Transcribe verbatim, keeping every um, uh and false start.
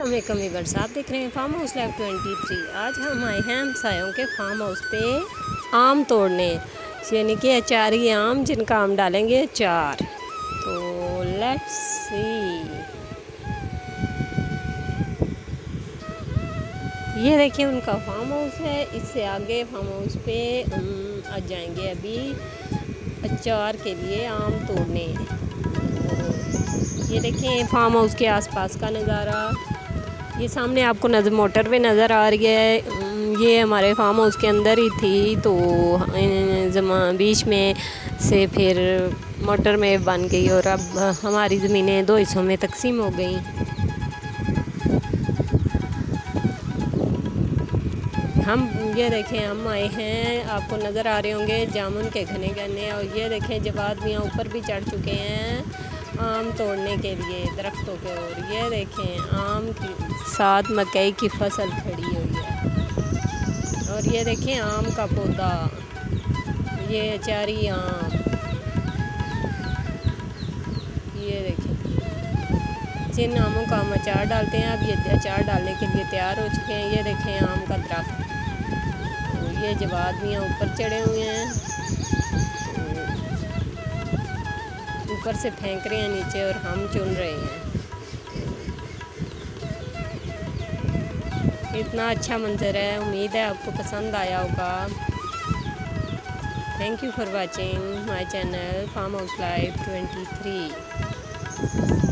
हमें कमी बर्स आप देख रहे हैं farm house live twenty three. आज हम आए हैं हमसायों के फार्म हाउस पे आम तोड़ने, यानी कि अचारी आम जिनका हम डालेंगे अचार। तो लेट्स सी। ये देखिए उनका फार्म हाउस है। इससे आगे फार्म हाउस पे हम आ जाएंगे अभी अचार के लिए आम तोड़ने। ये देखिए फार्म हाउस के आसपास का नज़ारा। ये सामने आपको नज़र मोटर पे नज़र आ रही है। ये हमारे फार्म हाउस के अंदर ही थी, तो जमा बीच में से फिर मोटर में बन गई और अब हमारी ज़मीनें दो हिस्सों में तकसीम हो गई। हम ये देखें हम आए हैं, आपको नज़र आ रहे होंगे जामुन के घने घने। और ये देखें जब आदमियाँ ऊपर भी चढ़ चुके हैं आम तोड़ने के लिए दरख्तों के। और ये देखें आम की साथ मकई की फसल खड़ी हुई है। और ये देखें आम का पौधा, ये अचारी आम। ये देखें जिन आमों का हम अचार डालते हैं, अब ये अचार डालने के लिए तैयार हो चुके हैं। ये देखें आम का दरख्त। तो ये जब आदमियाँ ऊपर चढ़े हुए हैं, ऊपर से फेंक रहे हैं नीचे और हम चुन रहे हैं। इतना अच्छा मंजर है। उम्मीद है आपको पसंद आया होगा। Thank you for watching my channel farm house live twenty three.